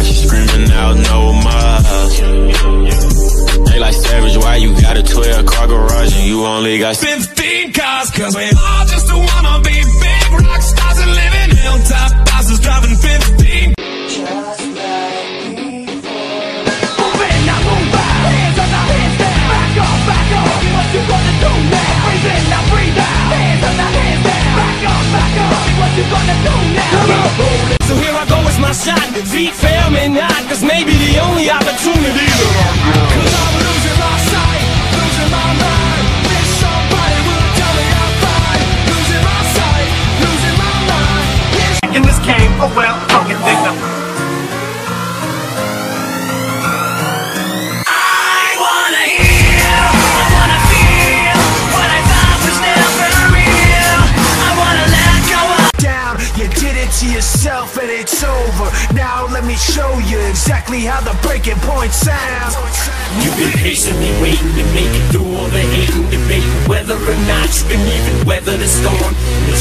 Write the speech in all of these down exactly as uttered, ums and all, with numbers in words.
she screaming out no miles. They like Savage, why you got a twelve car garage and you only got fifteen cars? Cause we all just wanna be big rock stars and living hilltop houses driving fifteen. Just like before. Move in, now move out. Hands on the hands down. Back off, back off. What you gonna do now? Breathe in, now breathe out. Hands on the hands down. Back off, back off. What you gonna do now? So here I go, it's my shot. Feet fail me not, cause maybe the only opportunity. Cause I'm losing my sight, losing my mind. Wish somebody will tell me I'm fine. Losing my sight, losing my mind. In this game, oh well, fucking think them. I wanna hear, I wanna feel what I thought was never real. I wanna let go of down. You did it to yourself and it's over. Now let me show you exactly how the breaking point sounds. You've been patiently waiting to make it through all the hate and debate, whether or not you can even weather the storm.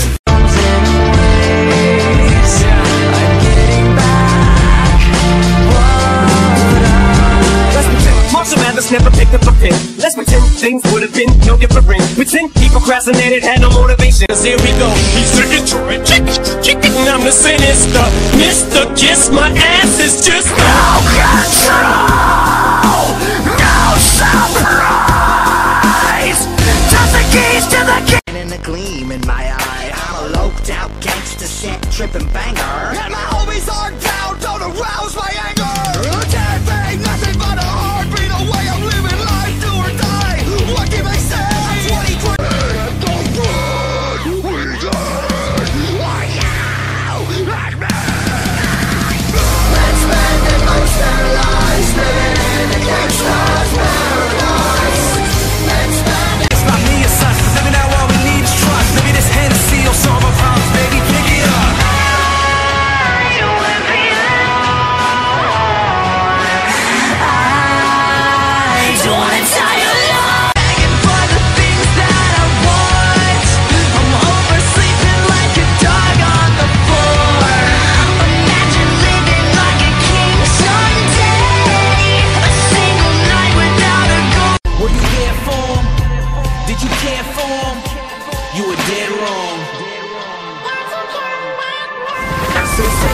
Marshall Mathers never picked up a pen. Let's pretend things would have been no different. Pretend he procrastinated, had no motivation. Cause here we go. He's drinking chicken, chicken. I'm the sinister Mister Kiss. My ass is just no control, no surprise. Just the keys to the key. And a gleam in my eye, I'm a loped out gangster set tripping banger. And my homies are down, don't arouse my anger. Can't be nothing but a heartbeat away. I'm living life, do or die. What can I say? twenty twenty. And the road we die. Why now? Like me. Let's spend the most of our lives living in a gangster's paradise. Let's spend it. It's not me, it's us. Living out what we need is trust. Maybe this Hennessy will solve our problems, baby. Pick it up. So